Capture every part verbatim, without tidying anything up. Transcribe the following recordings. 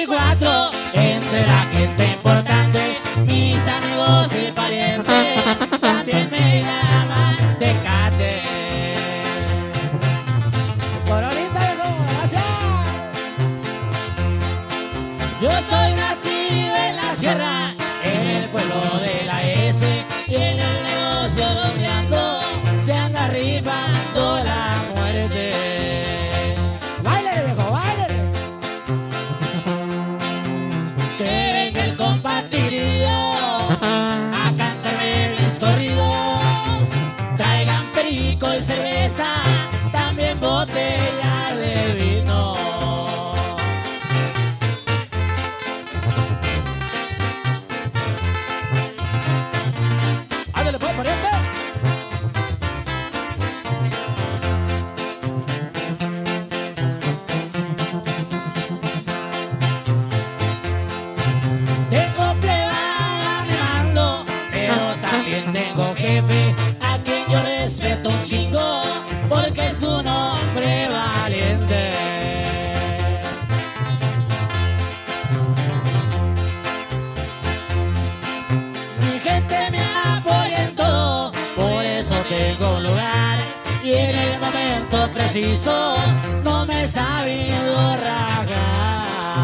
veinticuatro, entre la gente importante, mis amigos y parientes, también me llaman Tecate. Coronita de nuevo, gracias. Yo soy nacido en la sierra, en el pueblo de la S, y en el negocio donde ando se anda rifando la muerte. ¡Báilale, viejo, báilale! Que venga el compartido a cantarme mis corridos. Traigan perico y cerveza, también botella de vino. ¡Ándale, pues, pariente! Tengo plebada, me mando, pero también tengo jefe, a quien yo respeto un chingo, porque es un hombre valiente. Mi gente me apoya en todo, por eso tengo un lugar, y en el momento preciso no me he sabido rajar.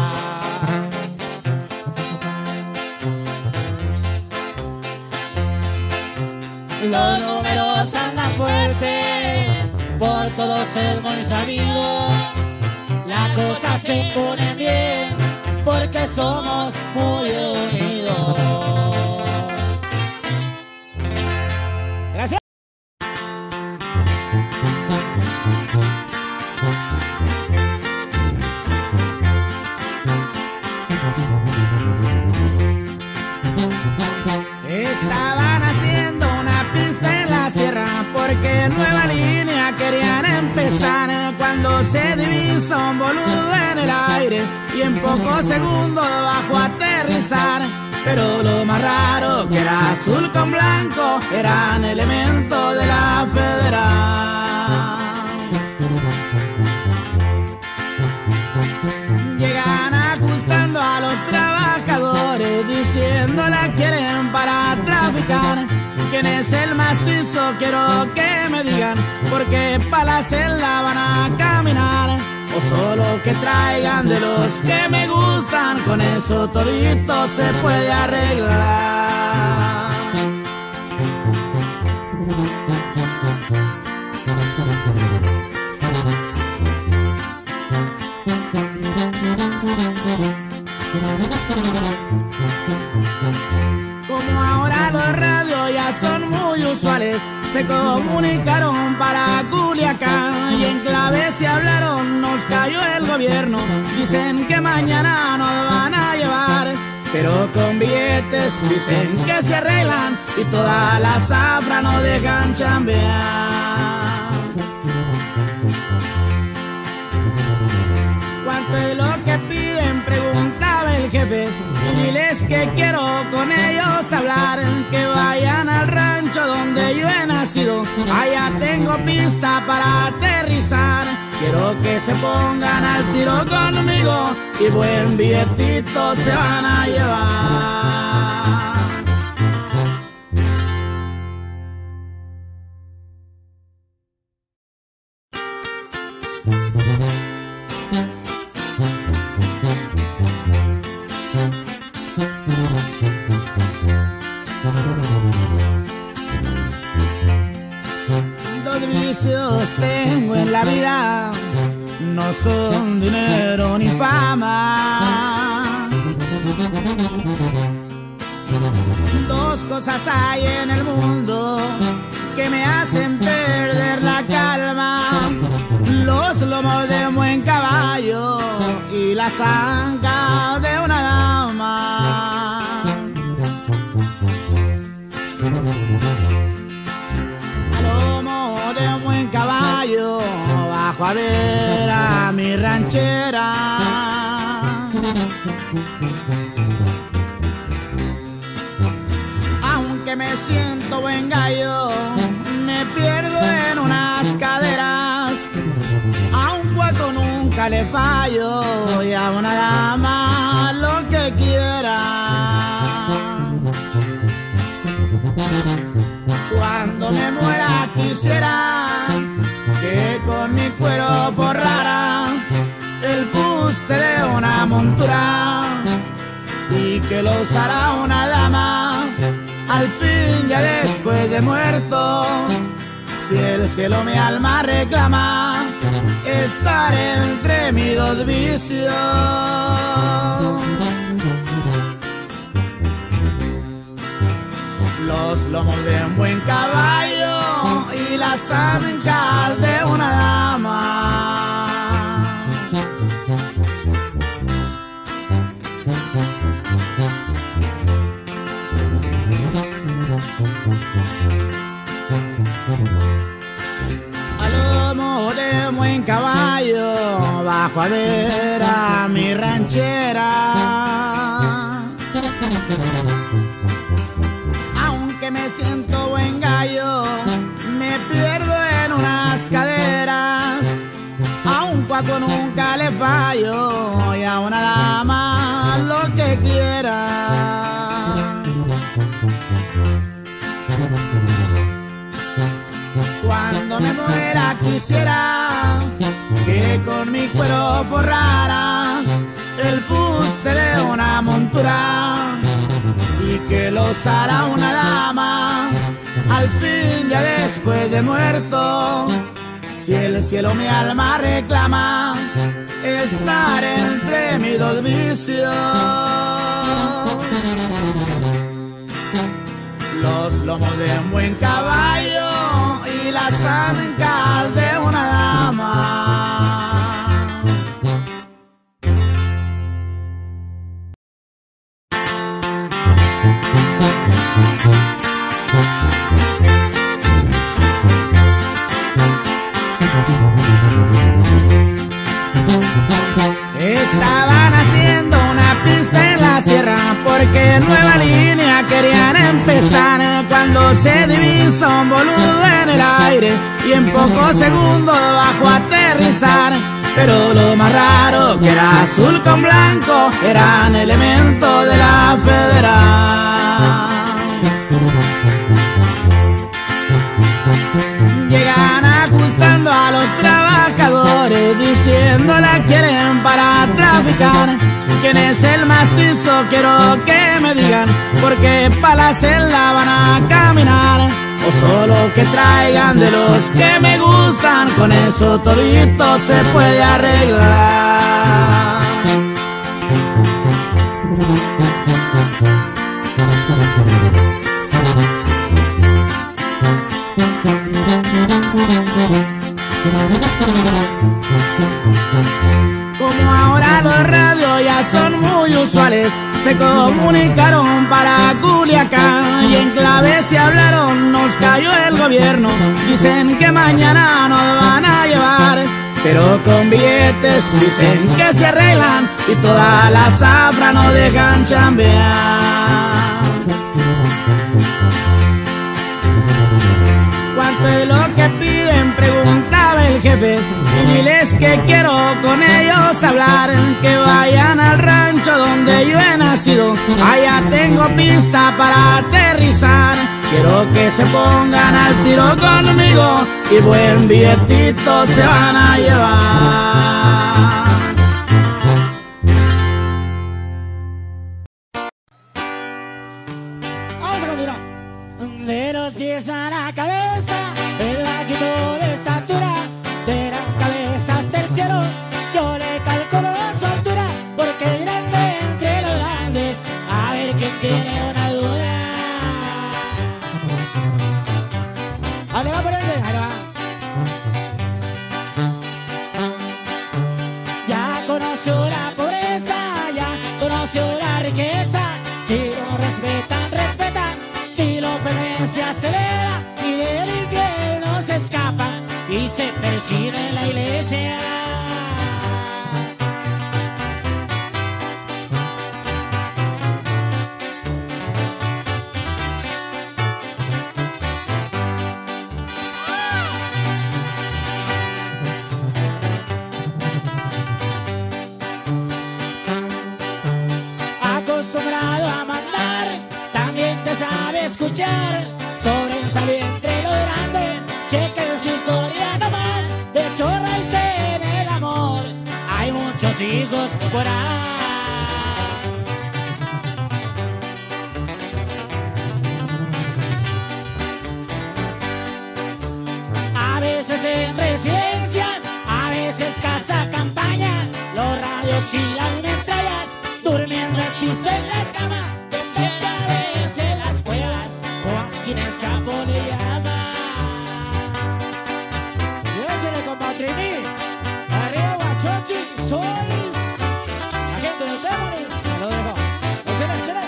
Los números andan fuertes, por todos es muy sabido. Las cosas se ponen bien, porque somos muy unidos. Gracias. Estaban haciendo una pista en la sierra porque nueva línea querían empezar, cuando se divisa un boludo en el aire y en pocos segundos bajó a aterrizar. Pero lo más raro, que era azul con blanco, eran elementos de la federal. Llegan ajustando a los trabajadores, diciendo la quieren para traficar. ¿Quién es el macizo? Quiero que me digan, porque pa' la celda van a caminar. O solo que traigan de los que me gustan, con eso todito se puede arreglar. Como ahora los radios ya son muy usuales, se comunicaron para Culiacán y en clave se hablaron, nos cayó el gobierno. Dicen que mañana nos van a llevar, pero con billetes dicen que se arreglan y toda la zafra nos dejan chambear. ¿Cuánto es lo que piden? Preguntaba el jefe. Diles que quiero con ellos hablar, que vayan al rancho donde yo he nacido. Allá tengo pista para aterrizar. Quiero que se pongan al tiro conmigo y buen billetito se van a llevar. Dos vicios tengo en la vida, no son dinero ni fama. Dos cosas hay en el mundo que me hacen perder la calma: los lomos de un buen caballo y las ancas de una dama. Al lomo de un buen caballo bajo a ver a mi ranchera. Aunque me siento buen gallo, me pierdo en unas caderas. A un cuaco nunca le fallo y a una dama lo que quiera. Cuando me muera quisiera que con mi cuero forrara el fuste de una montura y que lo usara una dama al fin ya después de muerto. Si el cielo mi alma reclama estar entre mis dos vicios, los lomos de un buen caballo y las ancas de una dama. A lomo de un buen caballo bajo a ver a mi ranchera. Aunque me siento buen gallo, me pierdo en unas caderas. A un cuaco nunca le fallo y a una dama lo que quiera. Cuando me muera quisiera que con mi cuero forrara el fuste de una montura y que lo usara una dama al fin ya después de muerto. Si el cielo mi alma reclama estar entre mis dos vicios, los lomos de un buen caballo y las ancas de una dama. Estaban haciendo una pista en la sierra porque nueva línea querían empezar, cuando se divisa un boludo en el aire y en pocos segundos bajó a aterrizar. Pero lo más raro que era azul con blanco, eran elementos de la federal. Llegan ajustando a los trabajadores, diciendo la quieren para traficar. ¿Quién es el macizo? Quiero que me digan, porque pa' la celda van a caminar. O solo que traigan de los que me gustan, con eso todito se puede arreglar. Como ahora los radios ya son muy usuales, se comunicaron para Culiacán y en clave se hablaron, nos cayó el gobierno. Dicen que mañana nos van a llevar, pero con billetes dicen que se arreglan y toda la zafra nos dejan chambear. ¿Cuánto es lo que piden? Preguntaba el jefe. Y diles que quiero con ellos hablar, que vayan al rancho donde yo he nacido. Allá tengo pista para aterrizar. Quiero que se pongan al tiro conmigo y buen billetito se van a llevar. Vamos a continuar. De los pies a la cabeza, el bajito de estatura, de la cabeza hasta el cielo, yo le calculo su altura, porque grande entre los grandes, a ver quién tiene una duda. Ahí le va por el de, ahí le va. Ya conoció la pobreza, ya conoció la riqueza, si lo respetan, respetan, si lo ofenden se acelera y del infierno se escapa y se persigue en la iglesia. escuchar, sobresalió entre los grandes. Chequen su historia nomás, de chorra y se en el amor. Hay muchos hijos por ahí. A veces en residencia, a veces casa campaña, los radios y las metrallas, durmiendo al piso en la cama, de pecho a veces las cuevas, Joaquín el Chapo le llama. Llévesele con Patrini, arriba Guachochi, sois la gente de Temoris, me lo dejo, échale, échale.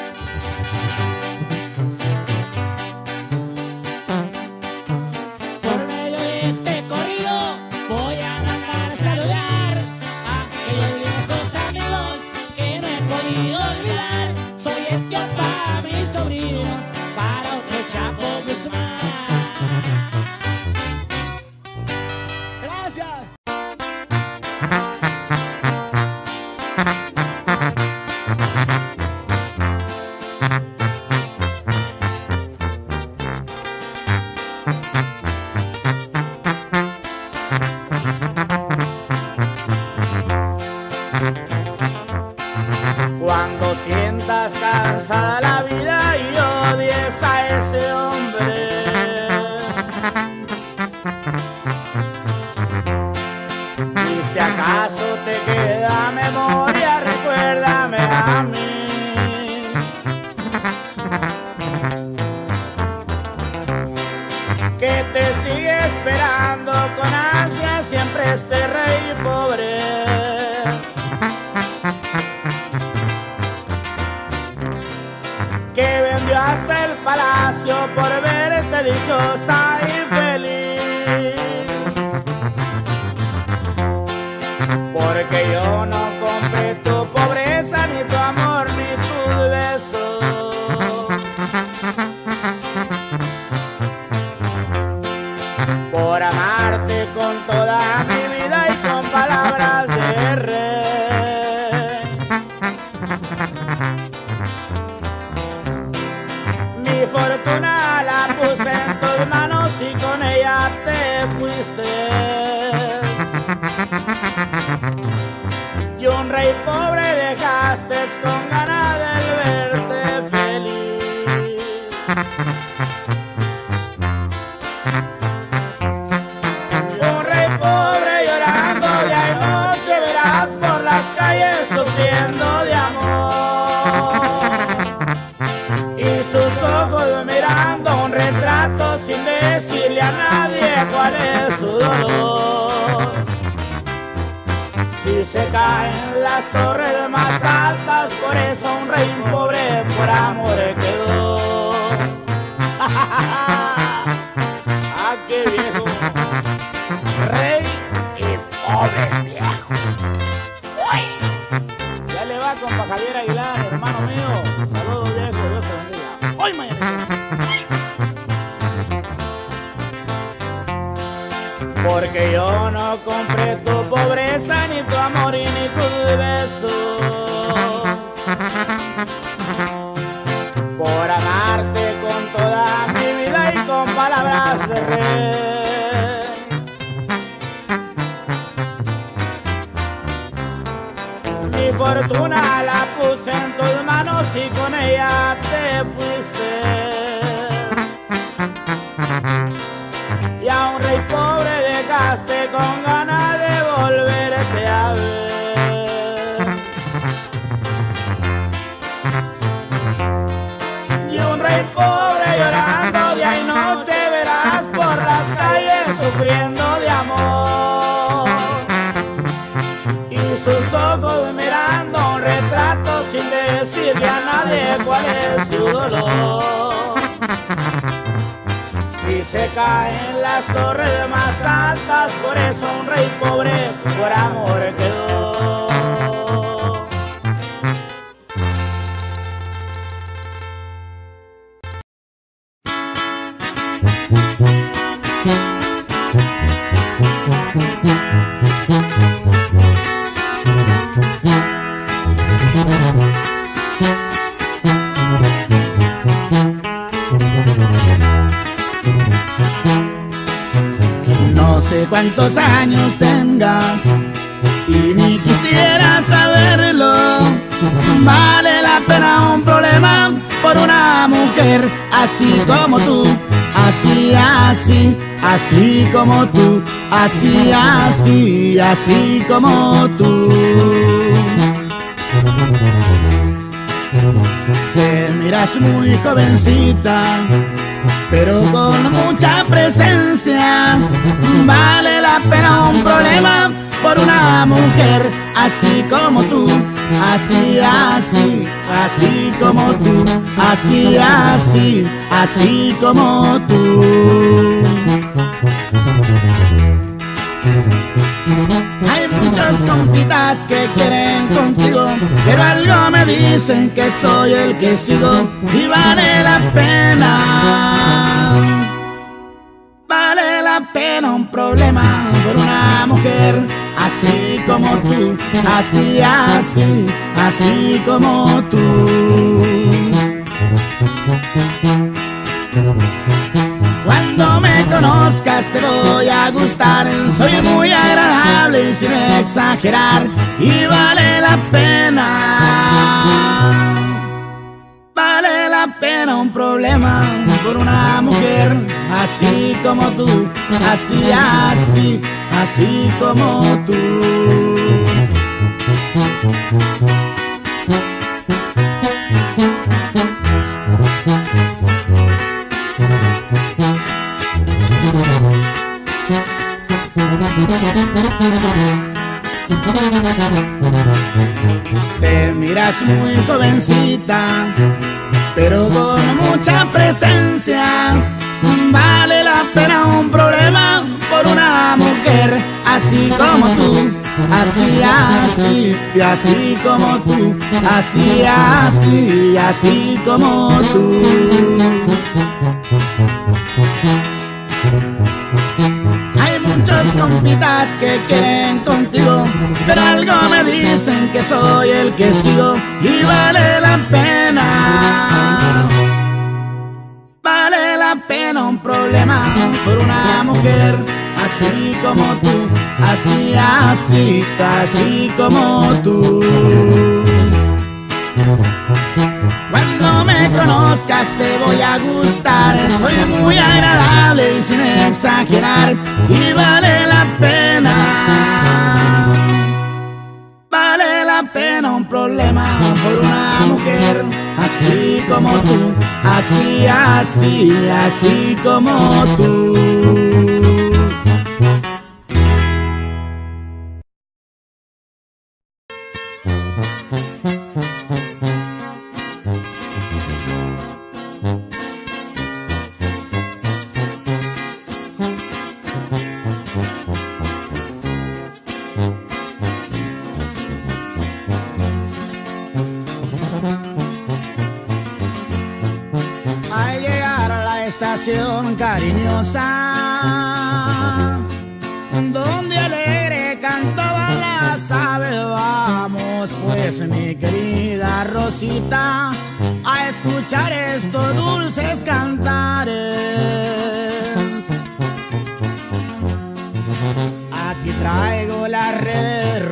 Por medio de este corrido voy a mandar saludar a aquellos viejos amigos que no he podido olvidar. Soy Etiopa, mi sobrino, para otro Chapo Guzmán. Gracias. Cuando sientas cansada la vida y odies a ese hombre, y si acaso te queda memoria, recuérdame a mí. Que te sigue esperando con ansia siempre este rey pobre. Que vendió hasta el palacio por verte dichosa y feliz. Porque yo no compré tu pobreza, ni tu amor, ni tus besos. Por amarte con toda mi vida y con palabras de rey. Mi fortuna la puse en tus manos y con ella te fuiste. Y un rey pobre dejaste con ganas de verte feliz. Un rey pobre llorando día y noche, verás por las calles sufriendo de amor. Y sus ojos mirando un retrato sin decirle a nadie cuál es su dolor. Si se caen las torres más altas, por eso un rey pobre por amor quedó. ¡Ah, qué viejo! Rey y pobre viejo. ¡Uy! Ya le va, compa Javier Aguilar, hermano mío. Saludos, viejo, Dios te bendiga. ¡Hoy mañana! Porque yo no compré tu pobreza, ni tu amor y ni tus besos. Por amarte con toda mi vida y con palabras de rey. Mi fortuna la puse en tus manos y con ella te fuiste. Y a un rey pobre dejaste con ganas de volverte a ver. Y un rey pobre llorando día y noche, verás por las calles sufriendo de amor. Y sus ojos mirando un retrato sin decirle a nadie cuál es su dolor. Si se caen las torres más altas, por eso un rey pobre por amor quedó. Thank you. cuántos años tengas y ni quisiera saberlo. Vale la pena un problema por una mujer así como tú, así, así, así como tú, así, así, así como tú. Te miras muy jovencita, pero con mucha presencia. Vale la pena un problema por una mujer así como tú, así, así, así como tú, así, así, así como tú. Hay muchos compitas que quieren contigo, pero algo me dicen que soy el que sigo y vale la pena. Vale la pena un problema por una mujer así como tú, así, así, así como tú. Cuando me conozcas te voy a gustar, soy muy agradable y sin exagerar, y vale la pena. Vale la pena un problema por una mujer así como tú, así, así, así como tú. Te miras muy jovencita, pero con mucha presencia. Vale la pena un problema por una mujer así como tú, así, así, y así como tú, así, así, así como tú. Hay muchos compitas que quieren contigo, pero algo me dicen que soy el que sigo y vale la pena. Vale la pena un problema por una mujer así como tú, así, así, así como tú. Cuando me conozcas te voy a gustar, soy muy agradable y sin exagerar, y vale la pena. Vale la pena un problema por una mujer así como tú, así, así, así como tú. Al llegar a la estación cariñosa, donde alegre cantaban las aves, vamos pues mi querida Rosita a escuchar estos dulces cantares. Aquí traigo la red,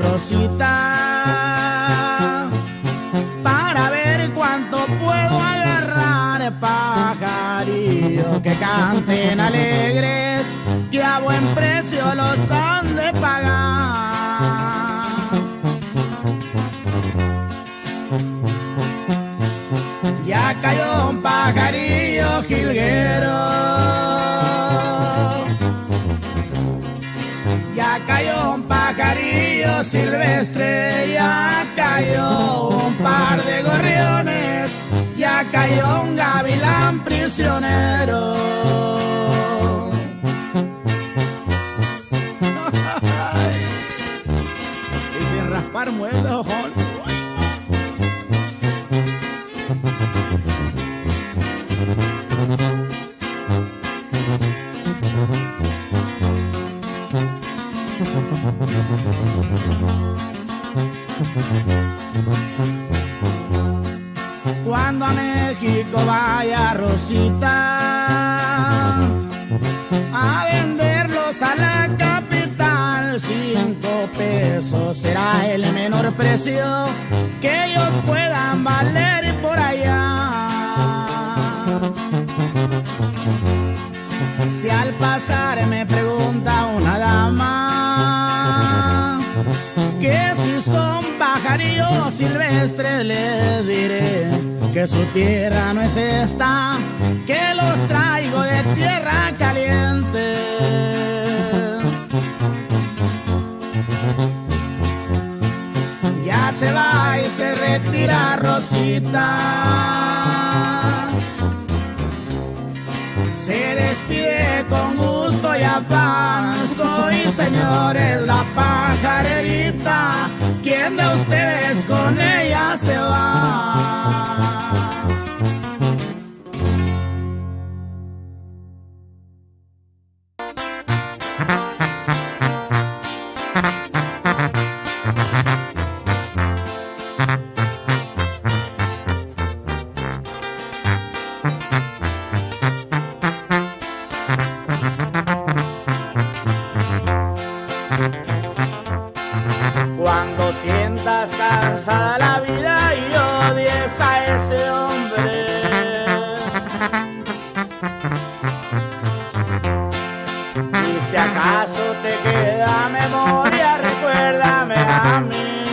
Rosita, para ver cuánto puedo agarrar, pajarillo que canten alegres, que a buen precio los han de pagar. Ya cayó un pajarillo jilguero, ya cayó un pajarillo silvestre, ya cayó un par de gorriones, ya cayó un gavilán prisionero. Y sin raspar muebles, ojón. Cuando a México vaya Rosita a venderlos a la capital, cinco pesos será el menor precio que ellos puedan valer por allá. Si al pasar me pregunta una dama que si son pajarillos silvestres, le diré que su tierra no es esta, que los traigo de tierra caliente. Ya se va y se retira Rosita, se despide con gusto y afán. Soy, señores, la pajarerita. ¿Quién de ustedes con ella se va? Cuando sientas cansada la vida y odies a ese hombre, y si acaso te queda memoria, recuérdame a mí.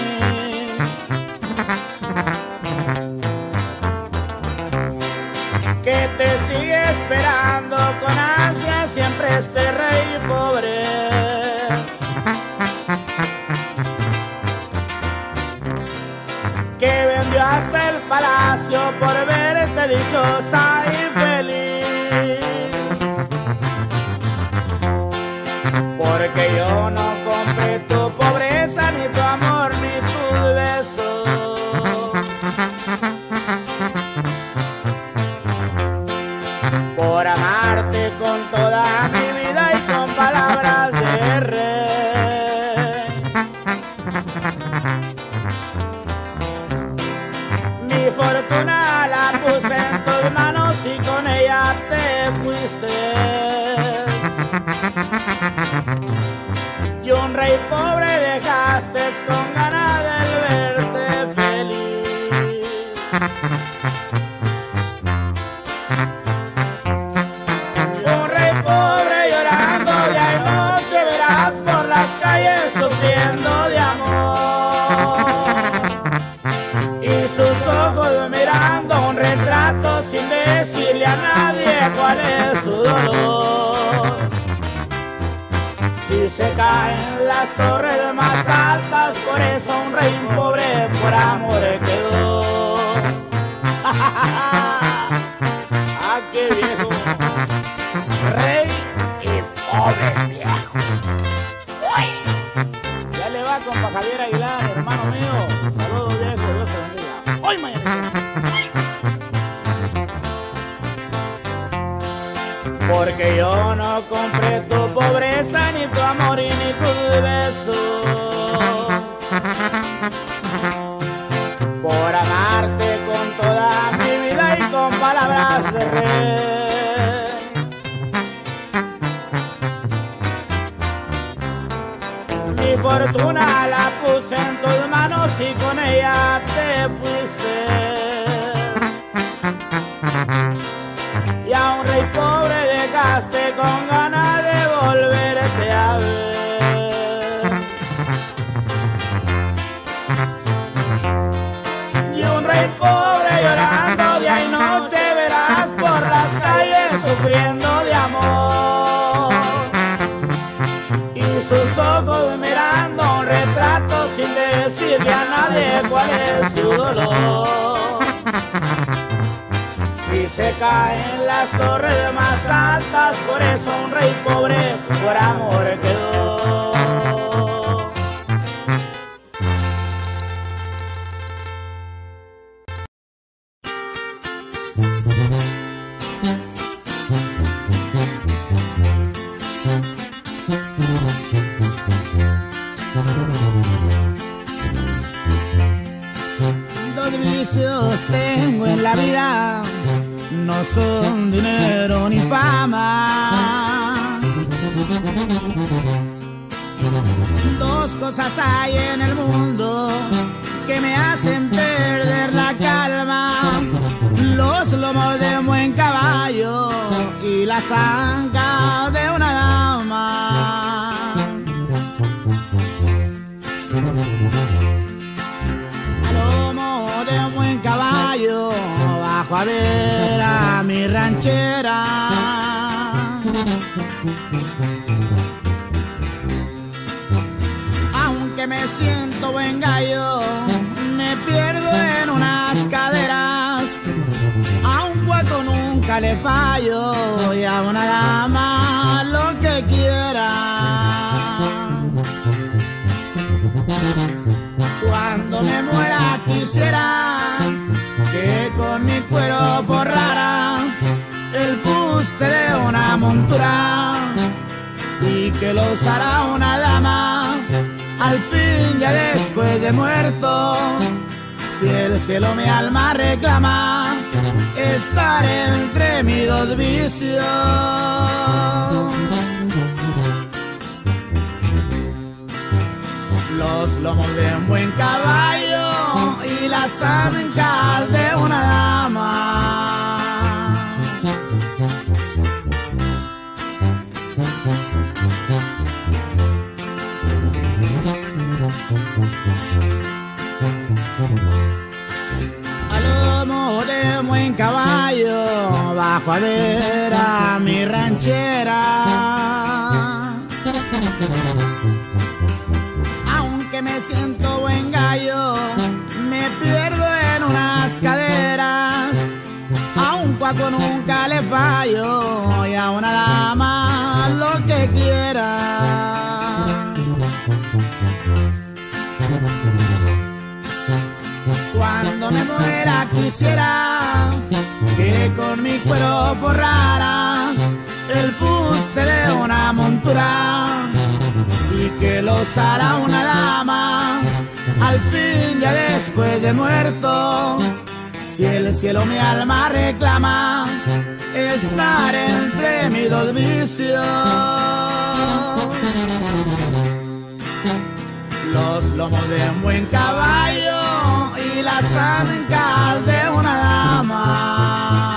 Que te sigue esperando con ansia siempre este rey pobre. Que vendió hasta el palacio por verte dichosa y feliz. Porque yo no compré tu pobreza, ni tu amor, ni tus besos. Por amarte con toda mi vida y con palabras de rey. Mi fortuna la puse en tus manos y con ella te fuiste. Y un rey pobre dejaste con ganas de verte feliz. Y un rey pobre llorando día y noche verás por las calles sufriendo de amor. Y sus ojos mirando un retrato sin decirle a nadie cuál es su dolor. Si se caen las torres más altas, por eso un rey pobre por amor quedó. ¡Ah, qué viejo! Rey y pobre viejo. ¡Uy! Ya le va, compa Javier Aguilar, hermano mío. Saludos, viejo, Dios te bendiga. ¡Hoy mañana! Porque yo no compré tu pobreza, ni tu amor y ni tus besos. Por amarte con toda mi vida y con palabras de rey. Mi fortuna la puse en tus manos y con ella te fuiste. Y a un rey pobre dejaste con ganas de volverte a ver. Y un rey pobre llorando día y noche verás por las calles sufriendo de amor. Y sus ojos mirando un retrato sin decirle a nadie cuál es su dolor. Si se caen las torres más altas, por eso un rey pobre por amor quedó. Dos vicios tengo en la vida, no son dinero ni fama. Dos cosas hay en el mundo que me hacen perder la calma: los lomos de un buen caballo y las ancas de una dama. Al lomo de un buen caballo bajo a ver a mi ranchera. Aunque me siento buen gallo, me pierdo en unas caderas. A un cuaco nunca le fallo y a una dama lo que quiera. Cuando me muera quisiera que con mi cuero forrara el fuste de una montura y que lo usara una dama al fin ya después de muerto. Si el cielo mi alma reclama estar entre mis dos vicios, los lomos de un buen caballo y las ancas de una dama. Al lomo de un buen caballo bajo a ver a mi ranchera. Aunque me siento buen gallo, me pierdo en unas caderas. A un cuaco nunca le fallo y a una dama lo que quiera. Cuando me muera quisiera que con mi cuero forrara el fuste de una montura y que lo usara una dama al fin ya después de muerto. Si el cielo mi alma reclama estar entre mis dos vicios, los lomos de un buen caballo y las ancas de una dama.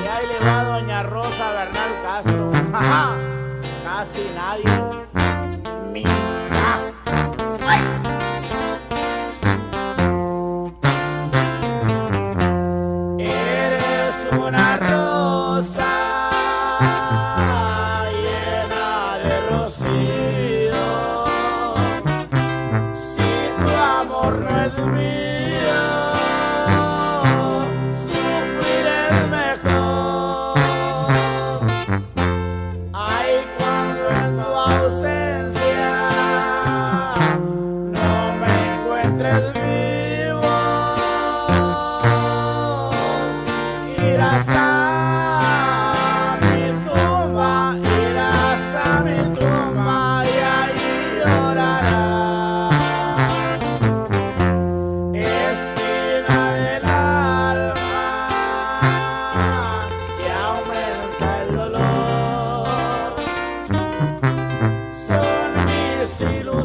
Rosa Bernal Castro, casi nadie. conocido. Si tu amor no es mío, sufrir es mejor. Ay, cuando en tu ausencia no me encuentres vivo, irás a mi tumba, irás a mi tumba y ahí llorarás. Espina del alma que aumenta el dolor. Son mis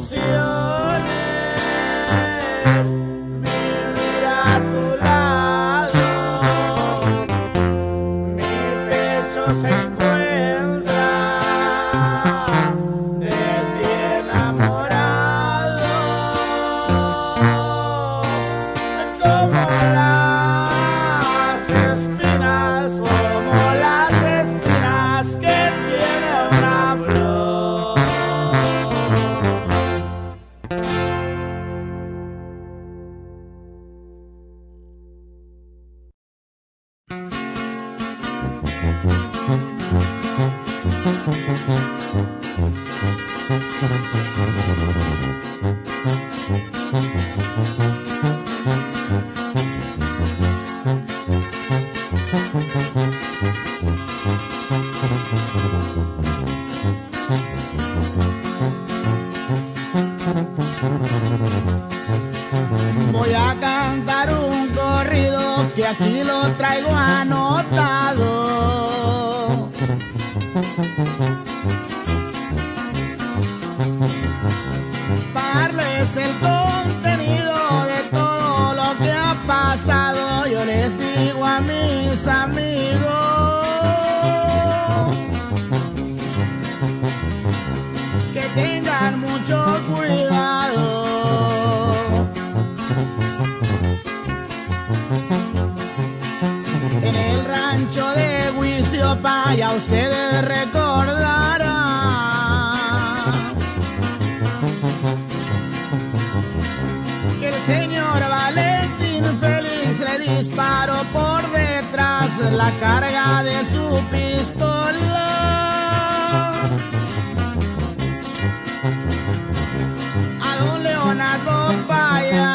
ilusiones vivir a tu lado. Mi pecho se encuentra de ti enamorado. Como las espinas, como las espinas que tiene una flor. Voy a cantar un corrido que aquí lo traigo anotado. Darles el contenido de todo lo que ha pasado. Yo les digo a mis amigos que tengan mucho cuidado. En el rancho de Huisiopa ya ustedes recordarán que el señor Valentín Félix le disparó por detrás la carga de su pistola. A don Leonardo Paya.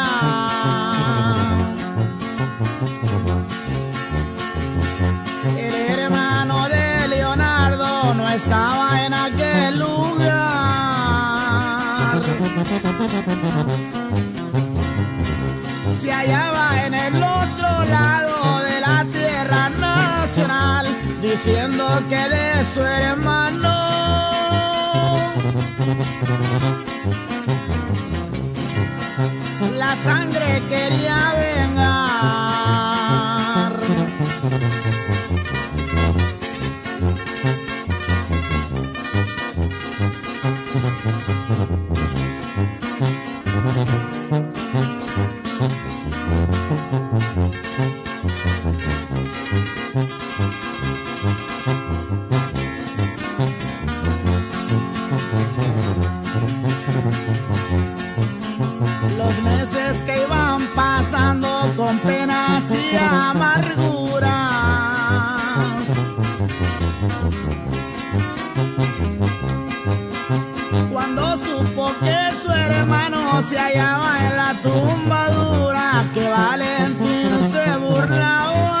El hermano de Leonardo no estaba en aquel lugar. Se hallaba en el otro lado de la tierra nacional, diciendo que de su hermano la sangre quería vengar. Los meses que iban pasando con penas y amarguras, cuando supo que su hermano se hallaba en la tumba dura, que Valentín se burlaba,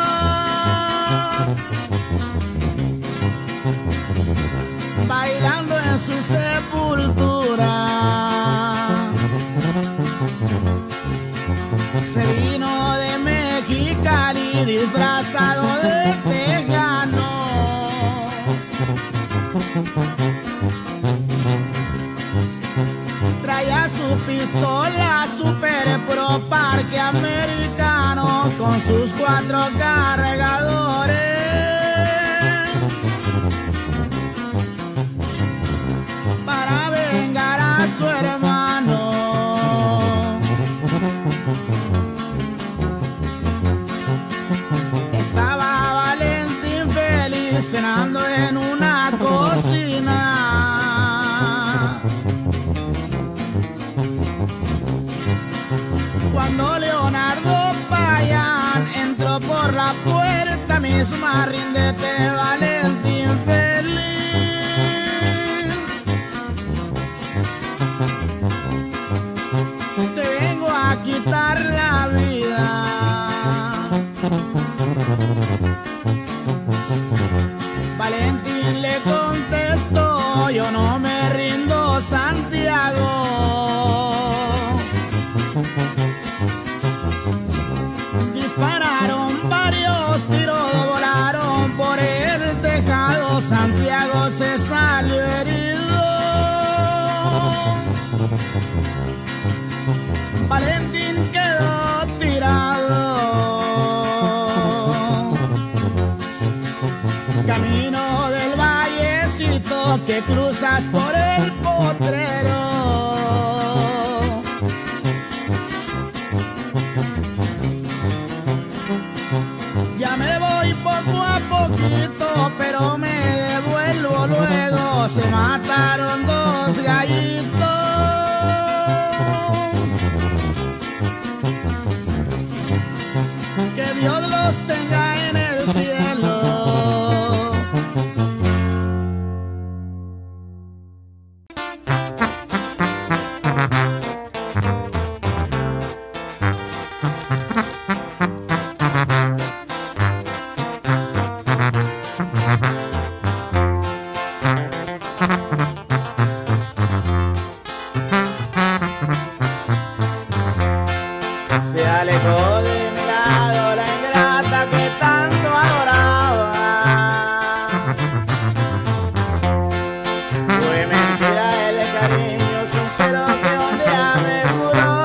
bailando en su sepultura, se vino de Mexicali disfrazado de tejano. Traía su pistola Super Pro Parque americano con sus cuatro cargadores. Para vengar a su hermano. Estaba Valentín Félix cenando en una cocina. Cuando Leonardo Payán entró por la puerta misma, ríndete, Valentín feliz. Te vengo a quitar la vida. Valentín le contestó, yo no me rindo, Santiago. Dispararon varios tiros, volaron por el tejado, Santiago se salió herido. Valentín quedó tirado. Camino del vallecito que cruzas por el potrero. Ya me voy poco a poquito, pero me devuelvo luego. Se mataron dos gallitos. Que Dios los tenga en el cielo. Se alejó de mi lado la ingrata que tanto adoraba. Fue mentira el cariño sincero que un día me juró.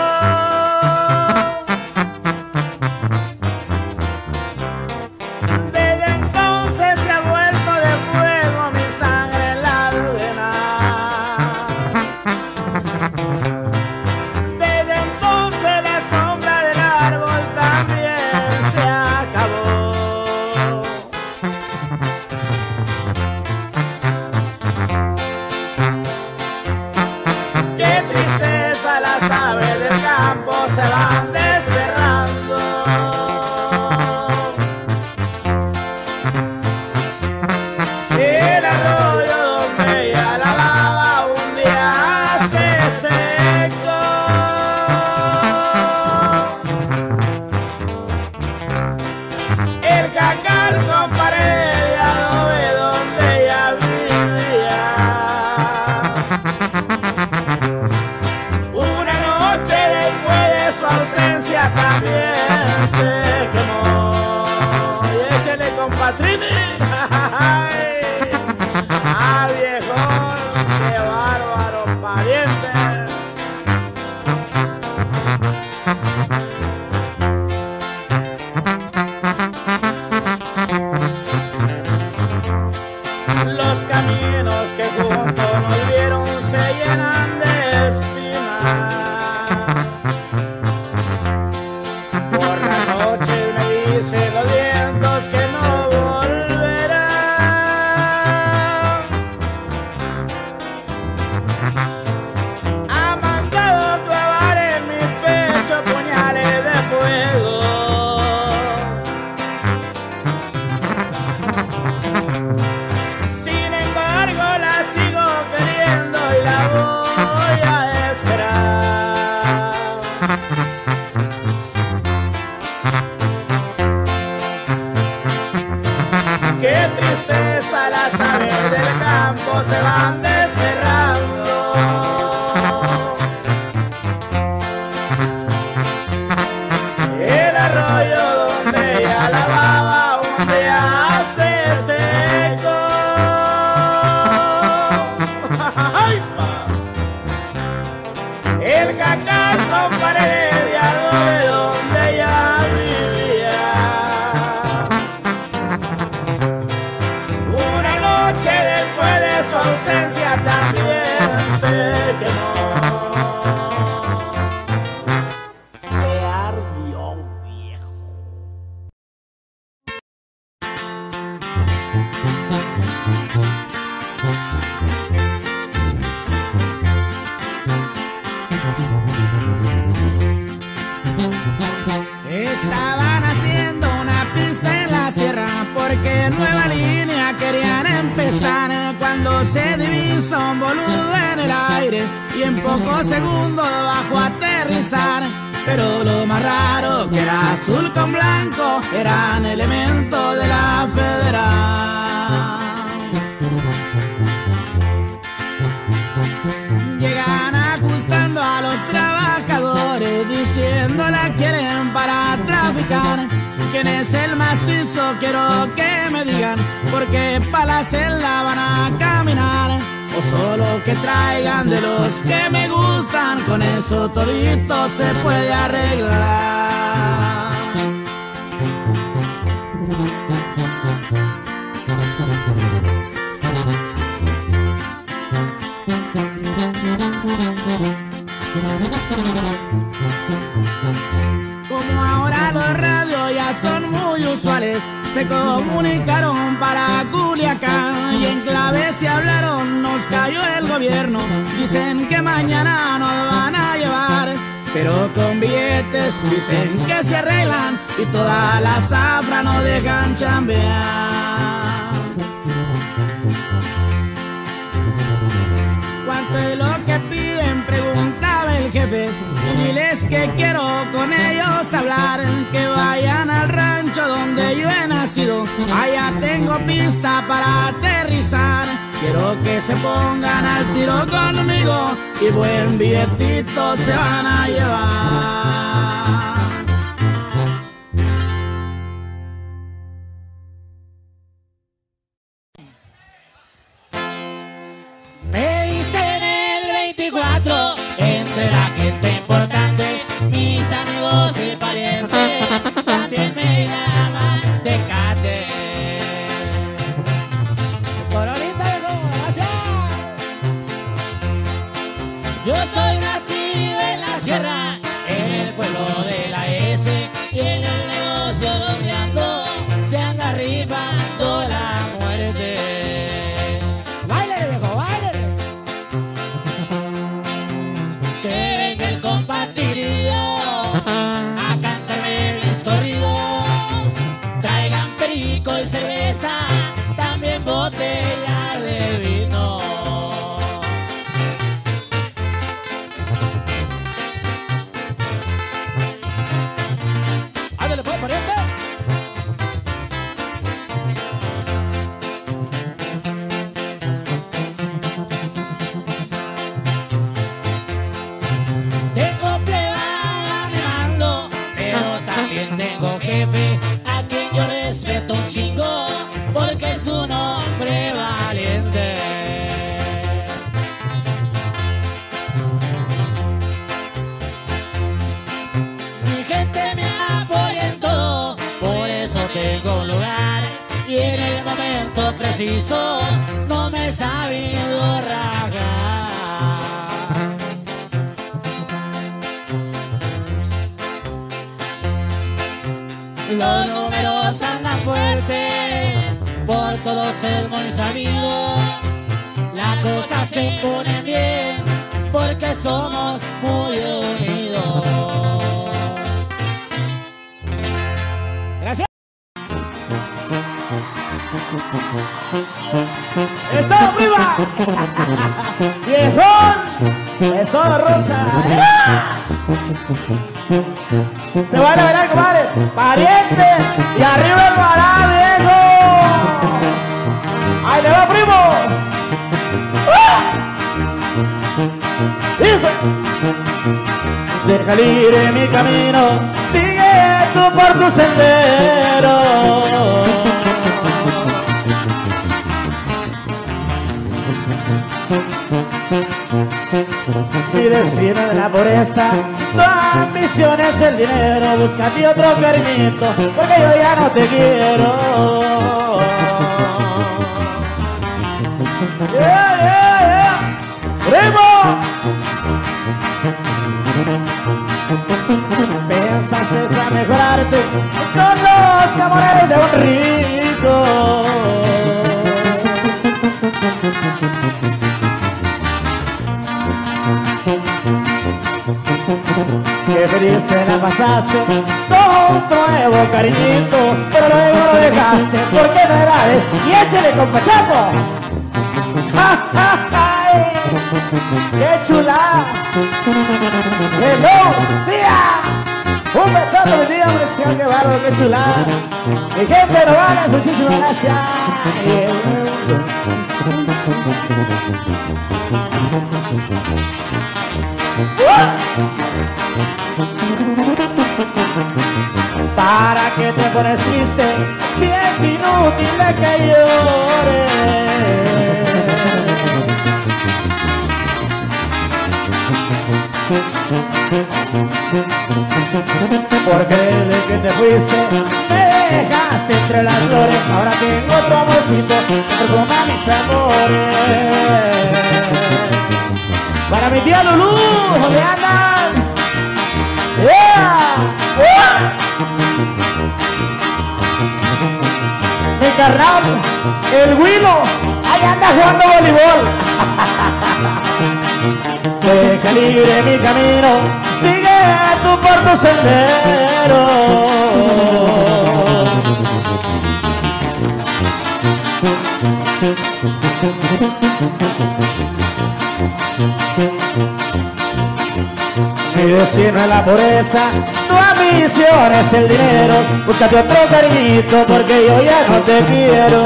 Desde entonces se ha vuelto de fuego mi sangre en la venas. Desde entonces la sombra del árbol también se acabó. Qué tristeza, las aves del campo se van desterrando. El arroyo donde ella lavaba un día se secó. El cacal con pared de adobe donde ella vivía. Una noche después de su ausencia también se quemó. Y échale, compatrini. Ah, viejón, qué bárbaro, pariente. Los caminos que juntos nos vieron se llenan de espinas. Por la noche me dicen los vientos que no volverán. Ha mandado clavar en mi pecho puñales de fuego. Sin embargo la sigo queriendo y la voy a esperar. Qué tristeza, las aves del campo se van desterrando. El arroyo donde ella lavaba un día se secó. Ay, pa. El cacal con pared de adobe donde ella vivía. Una noche después de su ausencia también se quemó. Se ardió, viejo. y en pocos segundos bajó a aterrizar. Pero lo más raro que era azul con blanco, eran elementos de la Federal. Llegan ajustando a los trabajadores, diciendo la quieren para traficar. ¿Quién es el macizo? Quiero que me digan, porque pa' la celda van a caminar. O solo que traigan de los que me gustan, con eso todito se puede arreglar. Como ahora los radios ya son muy usuales, se comunicaron para Culiacán y en clave se hablaron, nos cayó el gobierno. Dicen que mañana nos van a llevar, pero con billetes dicen que se arreglan y toda la zafra nos dejan chambear. ¿Cuánto es lo que piden? Preguntaba el jefe. Diles que quiero con ellos hablar, que vayan al rancho donde yo he nacido. Allá tengo pista para aterrizar. Quiero que se pongan al tiro conmigo y buen billetito se van a llevar. Me dicen el veinticuatro, entre la gente importante, mis amigos y parientes, también me llaman Tecate. Coronita de Rojo, gracias. Yo soy nacido en la sierra, en el pueblo de la S, y en el negocio donde ando, se anda rifando la muerte. ¡Baile, viejo, baile! Que venga el compartido a cantarme mis corridos. Traigan perico y cerveza, también botella de vino. ¡Ándale pues, pariente! Tengo plebada a mi mando, pero también tengo jefe a quien yo respeto un chingo, porque es un hombre valiente. Mi gente me apoya en todo, por eso tengo un lugar, y en el momento preciso no me he sabido rajar. Los números andan fuertes, por todos es muy sabido. Las cosas se ponen bien, porque somos muy unidos. Gracias. ¡Está arriba! ¡Viejón! ¡Es todo rosa! ¡Se van a bailar, compadre! ¡Pariente! ¡Y arriba el vará, viejo! ¡Ahí le va, primo! ¡Ah! Dice: deja libre mi camino, sigue tú por tu sendero. Mi destino es la pobreza, tu ambición es el dinero. Búscate otro cariñito, porque yo ya no te quiero. Yeah, yeah, yeah. ¡Primo! Pensaste a mejorarte con los amores de un rico. Qué feliz te la pasaste con un nuevo cariñito, pero luego lo dejaste porque no era él. Y échale, compa Chapo. ¡Ja, ja, ja! ¡Qué chulada! ¡Hello, tía! Un besote, mi tía, hombre, señor, qué bárbaro, qué chulada. Mi gente de Nogales, muchísimas gracias. ¿Para qué te pones triste si es inútil de que llores? Porque desde que te fuiste me dejaste entre las flores. Ahora tengo otro amorcito que perfuma mis amores. Para mi tía Lulú, ¿dónde andan? ¡Yeah! ¡Uh! Mi carnal, el Huilo, ahí anda jugando voleibol. Deja libre mi camino, sigue tú por tu sendero. Mi destino es la pobreza, tu ambición es el dinero. Búscate otro cariñito porque yo ya no te quiero.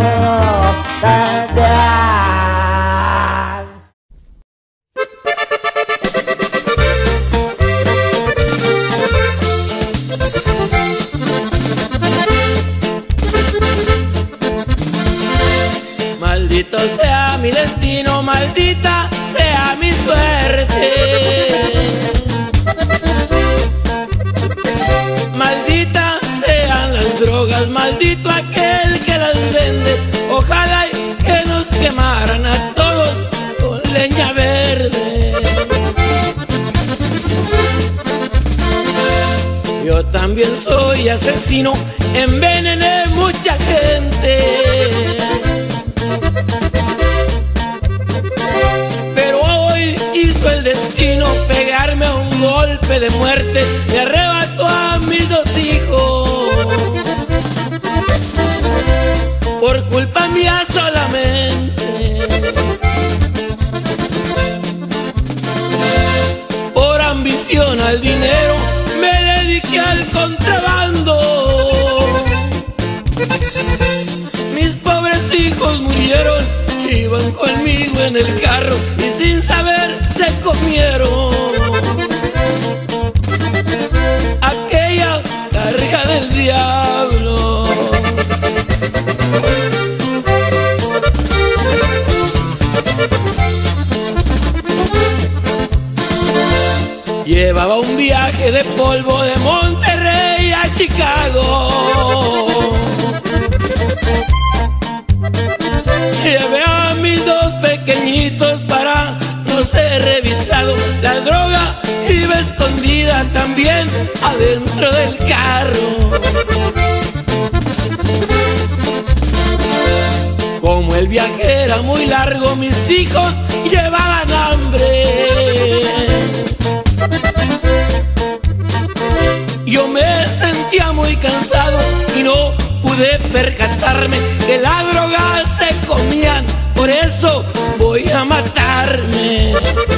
Maldito sea mi destino, maldita sea mi suerte. Maldita sean las drogas, maldito aquel que las vende. Ojalá que nos quemaran a todos con leña verde. Yo también soy asesino, envenené mucha gente. Hizo el destino pegarme a un golpe de muerte. Me arrebató a mis dos hijos por culpa mía solamente. Por ambición al dinero me dediqué al contrabando. Mis pobres hijos murieron, iban conmigo en el carro y sin saber se comieron aquella carga del diablo. Llevaba un viaje de polvo de Monterrey a Chicago. Llevé a mis dos pequeñitos para no ser revisado. La droga iba escondida también adentro del carro. Como el viaje era muy largo, mis hijos llevaban hambre. Yo me sentía muy cansado y no pude percatarme que la droga se comían. Por eso voy a matarme.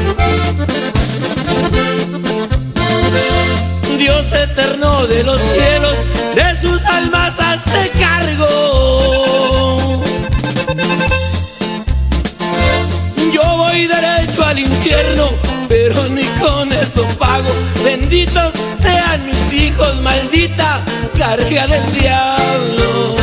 Dios eterno de los cielos, de sus almas hazte cargo. Yo voy derecho al infierno, pero ni con eso pago. Benditos sean mis hijos, maldita carga del diablo.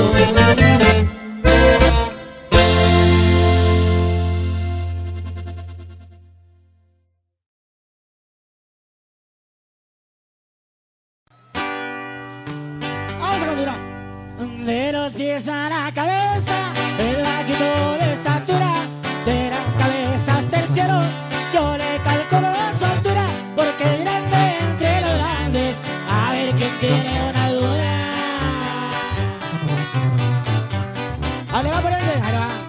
De los pies a la cabeza, el bajito de estatura, de la cabeza hasta el cielo, yo le calculo su altura, porque es grande entre los grandes, a ver quién tiene una duda. Ahí le va por el de, ahí va.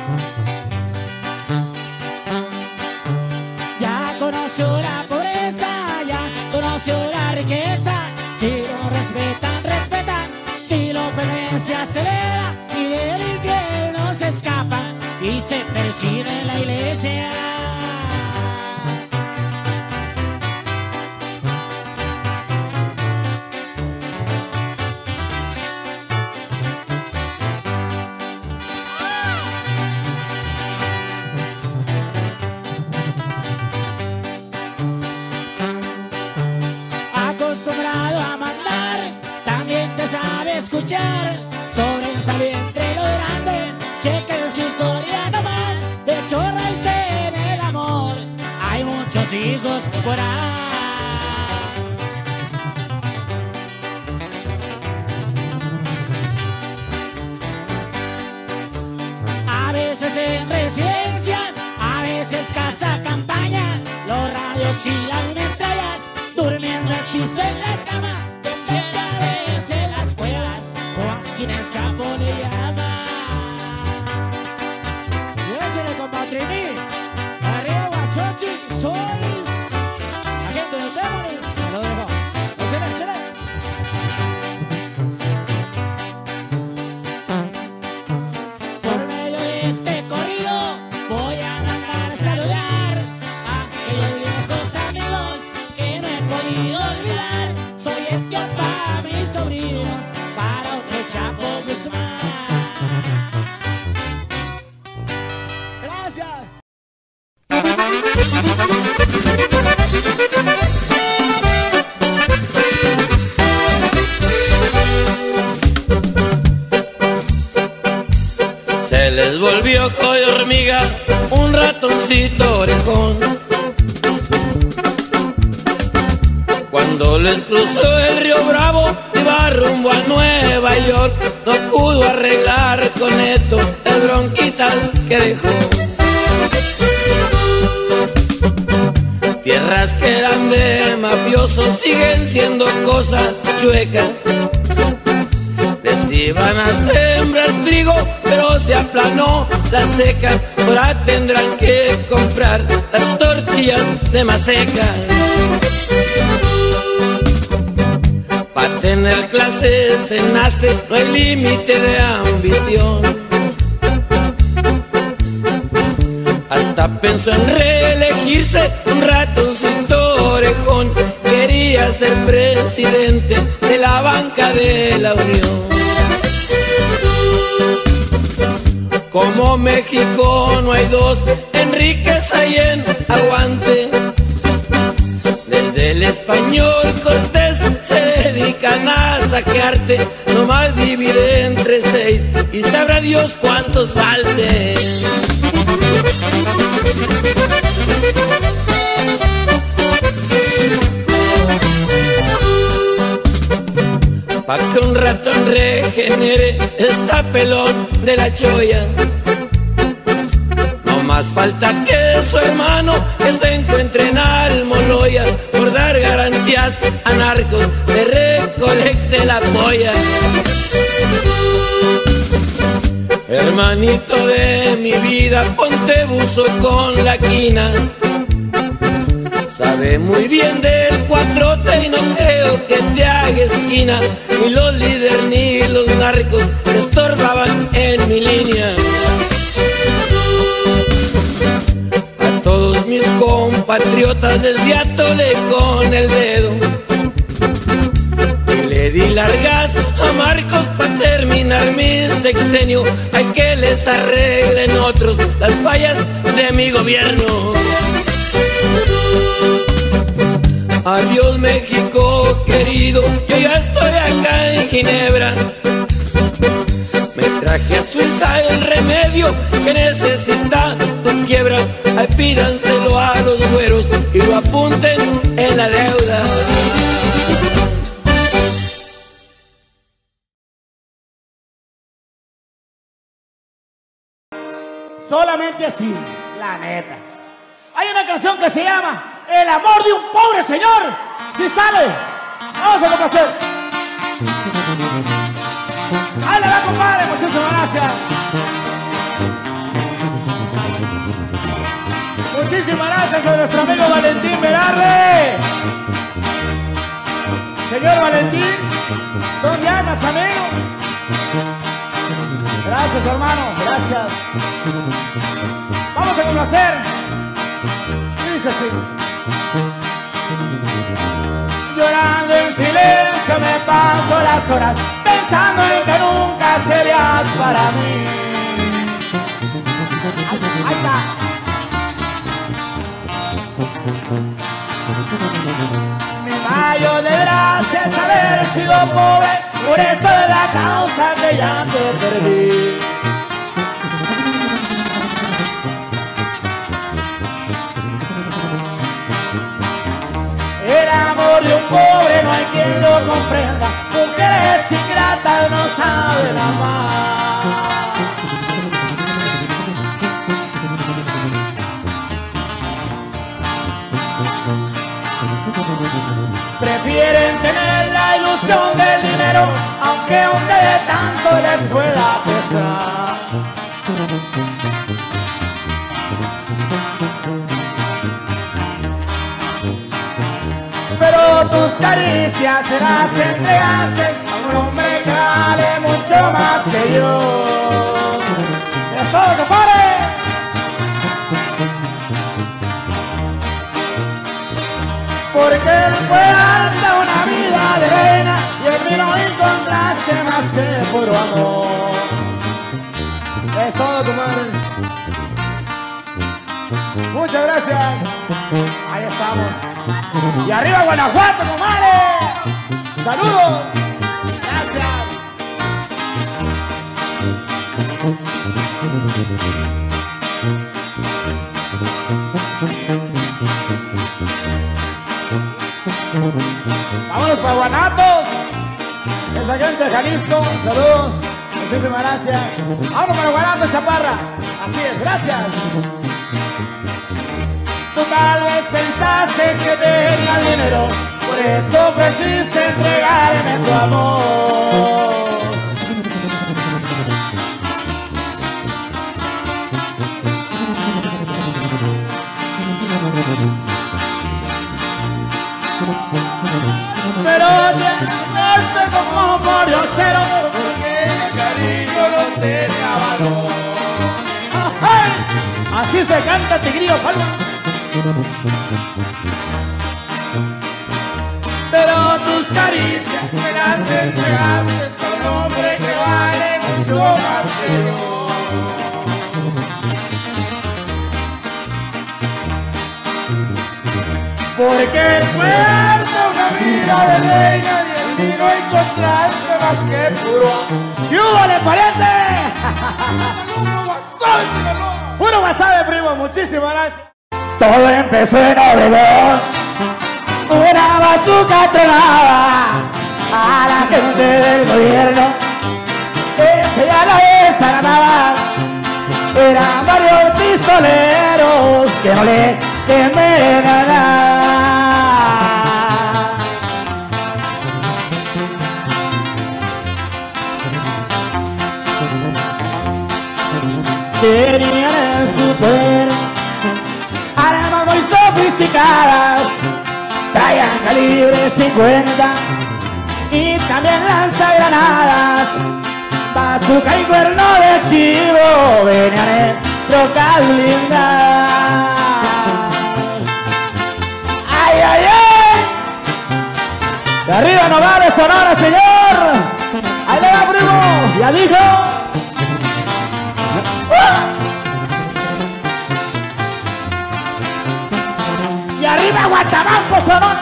Ya conoció la pobreza, ya conoció la riqueza, si lo respetan, respetan. Si lo ofenden se acelera y del infierno se escapa y se persigue en la iglesia. sospechar, sobresaliente lo grande, chequen su historia nomás, de chorra y se en el amor, hay muchos hijos por ahí. A veces en residencia, a veces casa campaña, los radios y las metrallas, durmiendo al piso en la cama, de fecha a veces las cuevas, Joaquín el Chapo le llama. Y ese le compatrini, arriba Guachochi, sois la gente de Temoris, me lo dejo, no se le chile. Por medio de este corrido voy a mandar a saludar a aquellos viejos amigos que no he podido olvidar. Soy el tío para mi sobrino, para otro Chapo Guzmán. Gracias. Se les volvió collo hormiga un ratoncito orejón. Cuando les cruzó el río Bravo, iba rumbo a Nueva York. No pudo arreglar con esto las bronquitas que dejó. Tierras que eran de mafiosos siguen siendo cosas chuecas. Les iban a sembrar trigo, pero se aplanó la seca. Ahora tendrán que comprar las tortillas de maseca. Para tener clase se nace, no hay límite de ambición. Hasta pensó en reelegirse un ratoncito orejón. Quería ser presidente de la banca de la Unión. Como México no hay dos, Enríquez hay en aguante. Desde el español Cortés se dedican a saquearte. Nomás divide entre seis y sabrá Dios cuántos falten. Pa' que un ratón regenere está pelón de la cholla. No más falta que su hermano que se encuentre en Almoloya. Por dar garantías a narcos le recolecte la polla. Hermanito de mi vida, ponte buzo con la quina. Sabe muy bien del cuatrote y no creo que te haga esquina. Ni los líderes ni los narcos estorbaban en mi línea. A todos mis compatriotas les di atole con el dedo. Y le di largas a Marcos para terminar mi sexenio. Hay que les arreglen otros las fallas de mi gobierno. Adiós México querido, yo ya estoy acá en Ginebra. Me traje a Suiza el remedio que necesita tu quiebra. Ay, pídanselo a los güeros y lo apunten en la deuda. Solamente así, la neta. Hay una canción que se llama El amor de un pobre señor. Si sale, vamos a complacer. Ahí la va, compadre, muchísimas gracias. Muchísimas gracias a nuestro amigo Valentín Velarde. Señor Valentín, ¿dónde andas, amigo? Gracias, hermano, gracias. Vamos a complacer. Dice así. Llorando en silencio me paso las horas, pensando en que nunca serías para mí. Ahí, ahí está. Mi mayor desgracia es haber sido pobre, por eso es la causa que ya te perdí. El amor de un pobre no hay quien lo comprenda, mujeres ingratas no saben amar. Prefieren tener la ilusión del dinero, aunque un de tanto les pueda pesar. Pero tus caricias se las entregaste a un hombre que vale mucho más que yo. ¡Es todo, compadre! Porque él fue darte una vida de reina y en mí no encontraste más que puro amor. Es todo, comadre. Muchas gracias. Ahí estamos. Y arriba Guanajuato, comadre. Saludos. Gracias. Vámonos para Guanatos. Esa gente de Jalisco. Saludos. Muchísimas gracias. Vámonos para Guanatos, chaparra. Así es, gracias. Tú tal vez pensaste que tenía dinero, por eso ofreciste entregarme tu amor. Pero llegaste como por diosero, porque el cariño no tenía valor. ¡Ay! Así se canta Tigrillo Palma. Pero tus caricias me las entregaste a un hombre que vale mucho más que yo. Porque el puerto camina de leña y el vino encontraste más que puro. ¡Y hubo, le parece! ¡Puro wasabi, puro wasabi, primo! Muchísimas gracias. Todo empezó en Obregón, una bazuca tronaba a la gente del gobierno, ese ya la desagradaban. Eran varios pistoleros que no le temen a nada. Tenían en su poder armas muy sofisticadas, traían calibre cincuenta y también lanzagranadas, bazooka y cuerno de chivo, venían en trocas blindadas. ¡Ay, ay, ay! De arriba Nogales, Sonora, señor. Ahí le va, primo. Ya dijo. Y arriba Guatabampo, Sonora.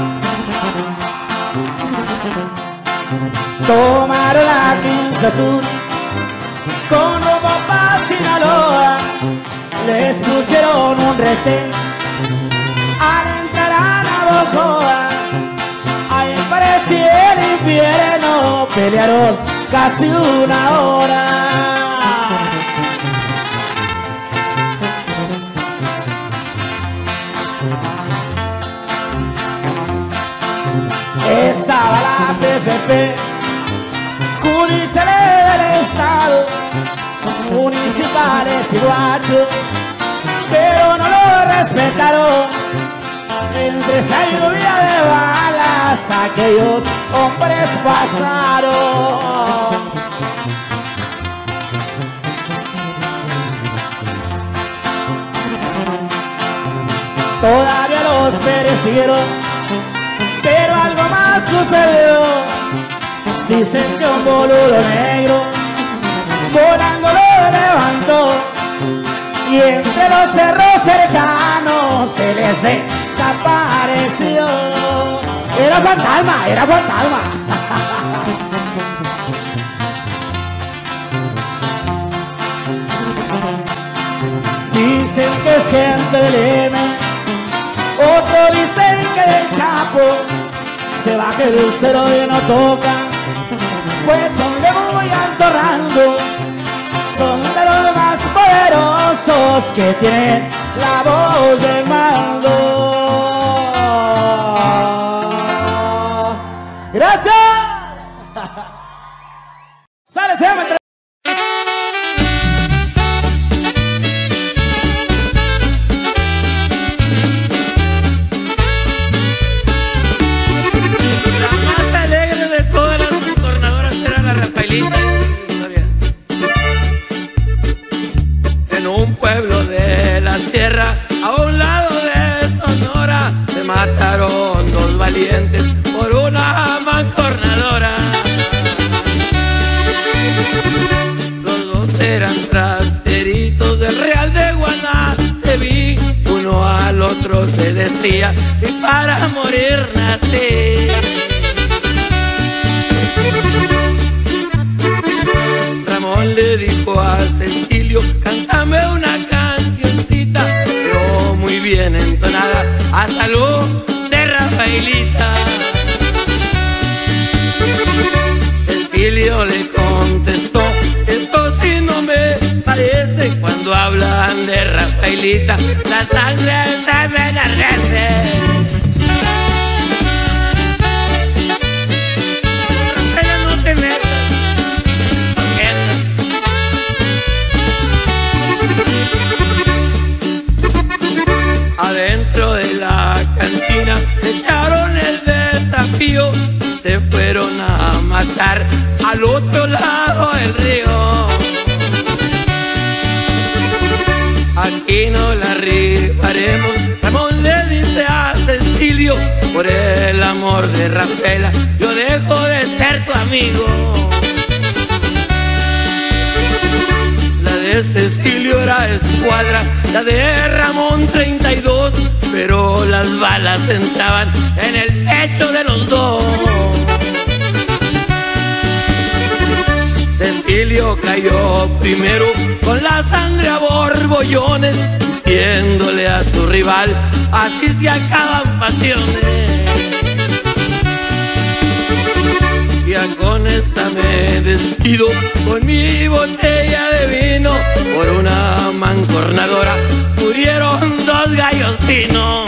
Tomaron la quince Sur con rumbo pa' Sinaloa, les pusieron un retén al entrar a Navojoa. Ahí parecía el infierno, pelearon casi una hora. Estaba la P F P, judiciales del estado, municipales y guachos, pero no lo respetaron. Entre esa lluvia de balas aquellos hombres pasaron. Todavía los persiguieron, pero algo más sucedió. Dicen que un boludo negro volando lo levantó y y entre los cerros cercanos se les desapareció. Era fantasma, era fantasma. Dicen que es gente del M, otros dicen que del Chapo. Se va que el cero y no toca, pues son de muy alto rango. Son de los más poderosos que tienen la voz del mando. ¡Gracias! ¡Sale, se llama! La más alegre de todas las mancornadoras era la Rafaelita. En un pueblo de la sierra, a un lado de Sonora, se mataron dos valientes por una mancornadora. Los dos eran trasteritos del Real de Guanaceví. Uno al otro se decía: si para morir nací. Ramón le dijo a Cecilio: cántame una cancioncita, pero muy bien entonada, a salud de Rafaelita. Cecilio le contestó: esto sí no me parece. Cuando hablan de Rafaelita, la sangre se me enardece. Rafaela, no te metas. Adentro de la cantina echaron el desafío, se fueron a matar al otro lado del río. Aquí no la rifaremos, Ramón le dice a Cecilio: por el amor de Rafaela yo dejo de ser tu amigo. La de Cecilio era escuadra, la de Ramón treinta y dos, pero las balas entraban en el pecho de los dos. Cecilio cayó primero con la sangre a borbollones, diciéndole a su rival: así se acaban pasiones. Ya con esta me despido, con mi botella de vino. Por una mancornadora murieron dos gallos finos.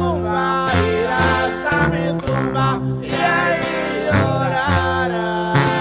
tumba y ahí llorará.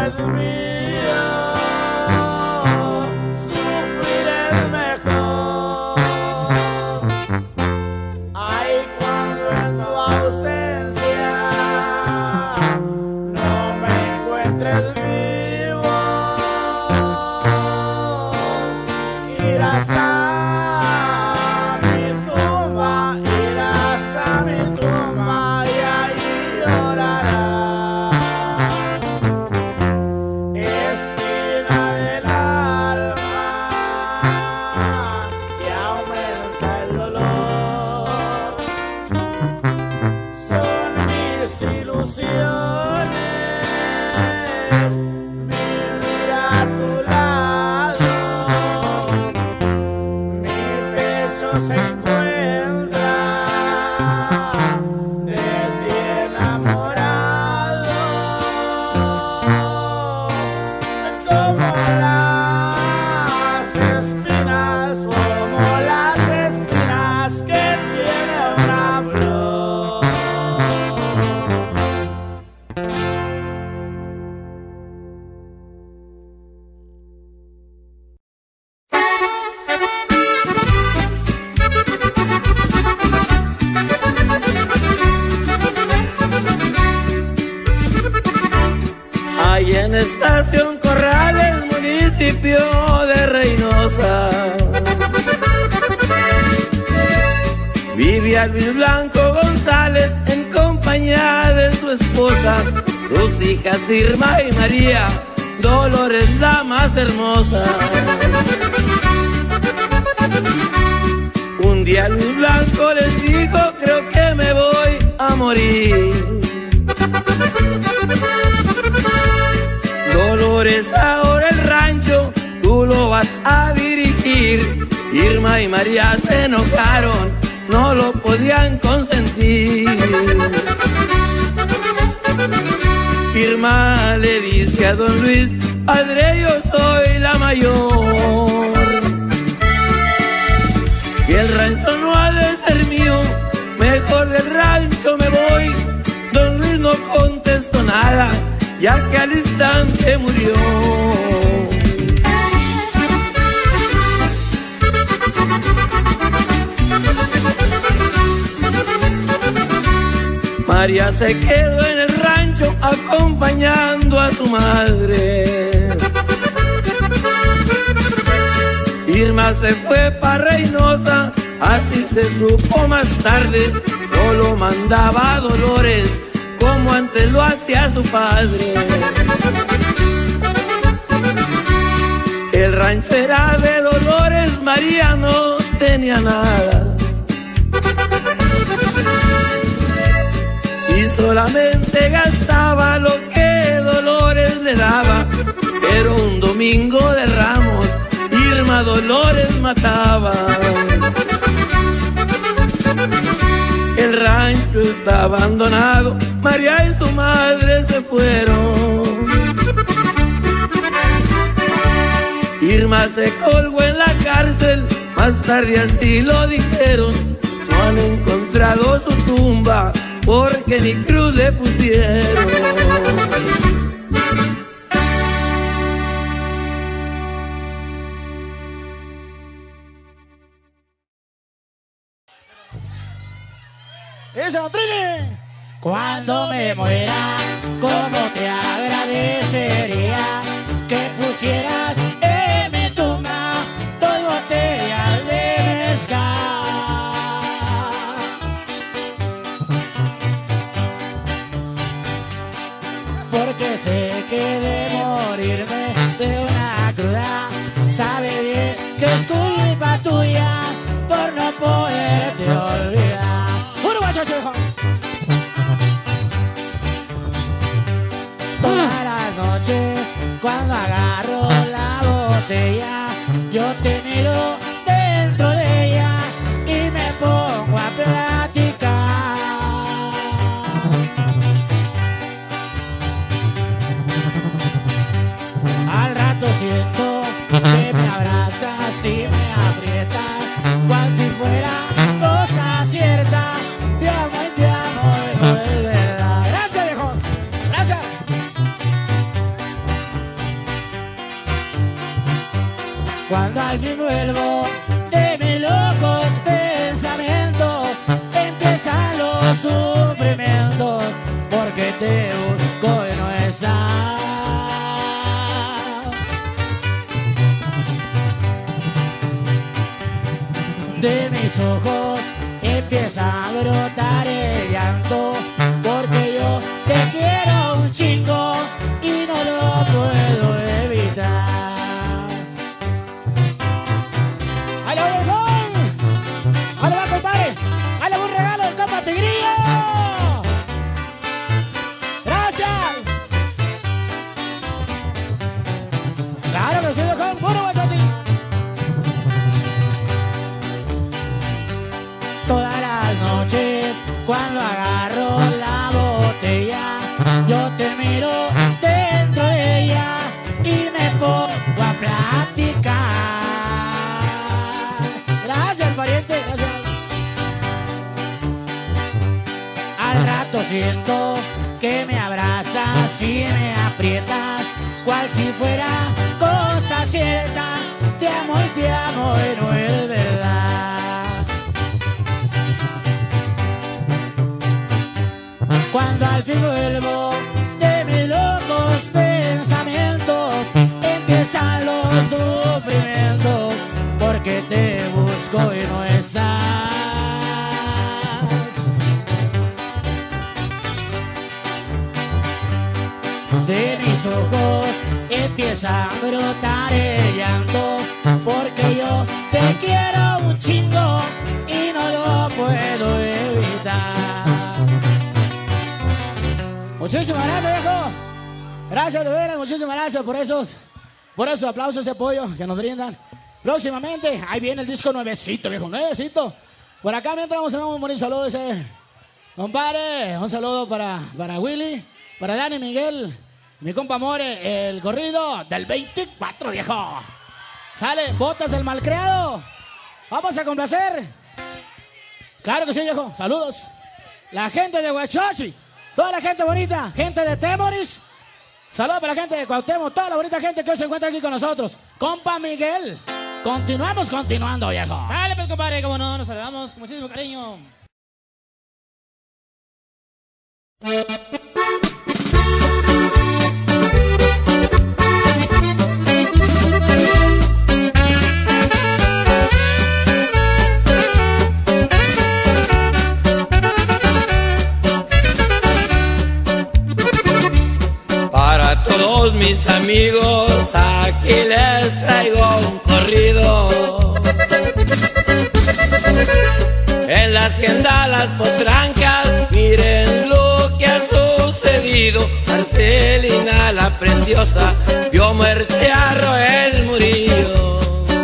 es mío, sufrir es mejor. Ay, cuando en tu ausencia no me encuentres vivo, irás a mi tumba, irás a mi tumba y ahí llorarás. Espina del alma que aumenta el dolor, son mis ilusiones vivir a tu lado. Mi pecho se encuentra de ti enamorado, como las espinas, como las espinas que tiene una flor. Ahí en Estación Corrales, municipio de Reynosa, vivía Luis Blanco González en compañía de su esposa, sus hijas Irma y María, Dolores la más hermosa. Un día Luis Blanco les dijo: creo que me voy a morir. Dolores, ahora el rancho tú lo vas a dirigir. Irma y María se enojaron, no lo podían consentir. Irma le dice a don Luis: padre, yo soy la mayor, y el rancho no ha de ser mío, mejor del rancho me voy. Don Luis no contestó nada, ya que al instante murió. María se quedó en el rancho acompañando a su madre. Irma se fue para Reynosa, así se supo más tarde. Solo mandaba a Dolores como antes lo hacía su padre. El rancho era de Dolores, María no tenía nada, y solamente gastaba lo que Dolores le daba. Pero un domingo de Ramos, Irma Dolores mataba. El rancho está abandonado, María y su madre se fueron. Irma se colgó en la cárcel, más tarde así lo dijeron. No han encontrado su tumba porque ni cruz le pusieron. ¡Eso, Trini! Cuando me muera, cómo te agradecería que pusieras en mi tumba dos botellas de mezcal. Porque sé que de morirme de una cruda, sabe bien que es culpa tuya por no poderte olvidar. ¡Uruguayo, hijo! Todas las noches cuando agarro la botella, yo te miro dentro de ella y me pongo a platicar. Al rato siento que me abrazas y me aprietas, cual si fuera cosa cierta. Te amo y te amo, no es verdad. Gracias, viejo. Gracias. al fin vuelvo de mis locos pensamientos, empiezan los sufrimientos, porque te busco y no estás. De mis ojos empieza a brotar el llanto, porque yo te quiero un chingo y no lo puedo evitar. ¡Ahí lo voy, ahí lo va, compadre! ¡Ahí le voy un regalo del compa Tigrillo! ¡Gracias! ¡Claro que sí, viejón! ¡Puro guachachi! Todas las noches cuando agarro la botella, yo te miro dentro de ella y me pongo a platicar. Gracias, pariente, gracias. Al rato siento que me abrazas y me aprietas, cual si fuera cosa cierta. Te amo y te amo y no es verdad. Cuando al fin vuelvo de mis locos pensamientos, empiezan los sufrimientos, porque te busco y no estás. De mis ojos empieza a brotar el llanto, porque yo te quiero un chingo y no lo puedo evitar. Muchísimas gracias, viejo. Gracias de veras, muchísimas gracias por esos, por esos aplausos y apoyo que nos brindan. Próximamente, ahí viene el disco nuevecito, viejo, nuevecito. Por acá mientras vamos a dar un bonito saludo, ese compadre. Un saludo para, para Willy, para Dani Miguel, mi compa More, el corrido del veinticuatro, viejo. Sale, botas del malcriado. Vamos a complacer. Claro que sí, viejo. Saludos. La gente de Huachochi. Toda la gente bonita, gente de Temoris. Saludos para la gente de Cuauhtémoc, toda la bonita gente que hoy se encuentra aquí con nosotros. Compa Miguel, continuamos continuando, viejo. Dale, pues, compadre, cómo no, nos saludamos con muchísimo cariño. Todos mis amigos, aquí les traigo un corrido. En la hacienda Las Potrancas, miren lo que ha sucedido. Marcelina la preciosa vio muerte a Roel Murillo.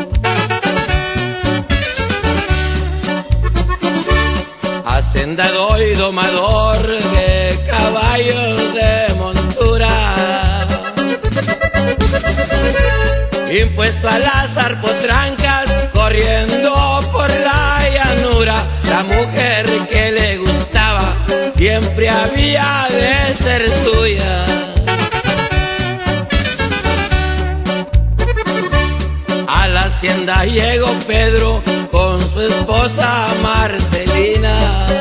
Hacendado y domador de caballos de montura, impuesto a las arpotrancas, corriendo por la llanura. La mujer que le gustaba siempre había de ser suya. A la hacienda llegó Pedro con su esposa Marcelina.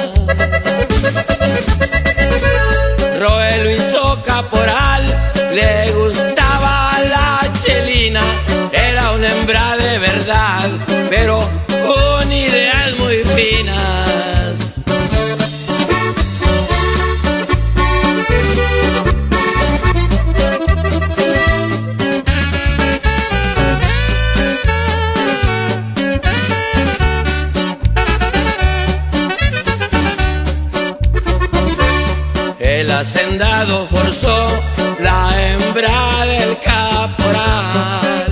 Roel lo hizo caporal, le gustaba la chelina. Era una hembra de verdad, pero con ideas muy finas. El hacendado forzó la hembra del caporal.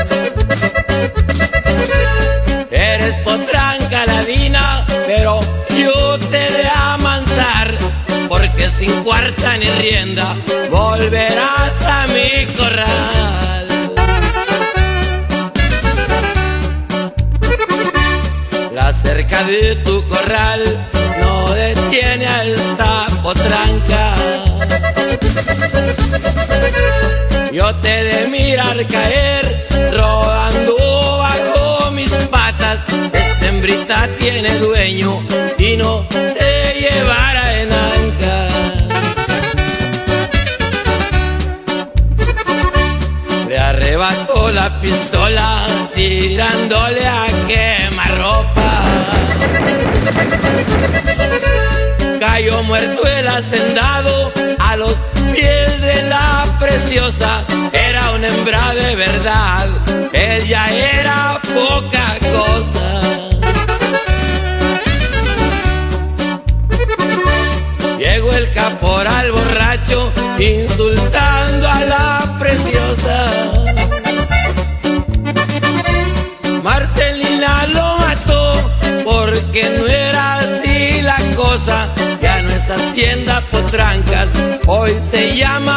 Eres potranca ladina, pero yo te de amansar, porque sin cuarta ni rienda volverás a mi corral. La cerca de tu corral no detiene a esta potranca. Yo te de mirar caer rodando bajo fiesta tiene dueño y no te llevará en anca. Le arrebató la pistola tirándole a quemarropa. Cayó muerto el hacendado a los pies de la preciosa. Era una hembra de verdad, él ya era poca cosa. Llegó el caporal borracho insultando a la preciosa. Marcelina lo mató porque no era así la cosa. Ya no es Hacienda Potrancas, hoy se llama